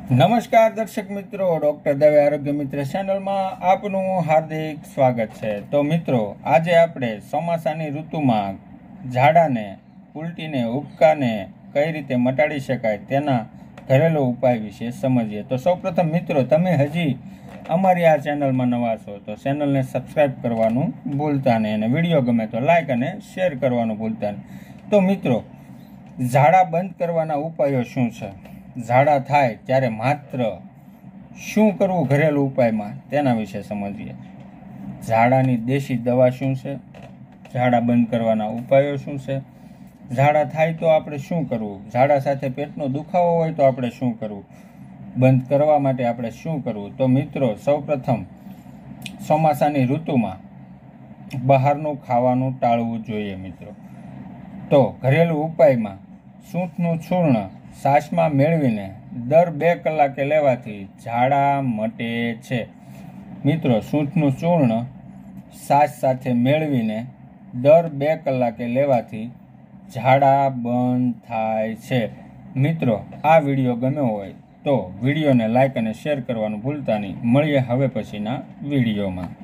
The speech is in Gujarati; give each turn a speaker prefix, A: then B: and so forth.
A: નમસ્કાર દર્શક મિત્રો, ડોક્ટર દવે આરોગ્ય મિત્ર ચેનલમાં આપનું હાર્દિક સ્વાગત છે। તો મિત્રો, આજે આપણે ચોમાસાની ઋતુમાં ઝાડાને, ઉલટીને, ઉબકાને કઈ રીતે મટાડી શકાય તેના ઘરેલું ઉપાય વિશે સમજીએ। તો સૌપ્રથમ મિત્રો, તમે હજી અમારી આ ચેનલમાં નવા છો તો ચેનલને સબસ્ક્રાઈબ કરવાનું ભૂલતા નહીં અને વિડીયો ગમે તો લાઈક અને શેર કરવાનું ભૂલતા નહીં। તો મિત્રો, ઝાડા બંધ કરવાના ઉપાયો શું છે? ઝાડા થાય ત્યારે માત્ર શું કરવું ઘરેલું ઉપાયમાં તેના વિશે સમજીએ। ઝાડાની દેશી દવા શું છે? ઝાડા બંધ કરવાના ઉપાયો શું છે? ઝાડા થાય તો આપણે શું કરવું? ઝાડા સાથે પેટનો દુખાવો હોય તો આપણે શું કરવું? બંધ કરવા માટે આપણે શું કરવું? તો મિત્રો, સૌપ્રથમ ચોમાસાની ઋતુમાં બહારનું ખાવાનું ટાળવું જોઈએ મિત્રો। તો ઘરેલું ઉપાયમાં સૂંઠનું ચૂર્ણ છાશમાં મેળવીને દર 2 કલાકે લેવાથી ઝાડા મટે છે મિત્રો। સૂંઠનું ચૂર્ણ છાશ સાથે મેળવીને દર 2 કલાકે લેવાથી ઝાડા બંધ થાય છે મિત્રો। આ વિડીયો ગમ્યો હોય તો વિડીયોને લાઈક અને શેર કરવાનું ભૂલતા નહીં। મળીએ હવે પછીના વિડીયોમાં।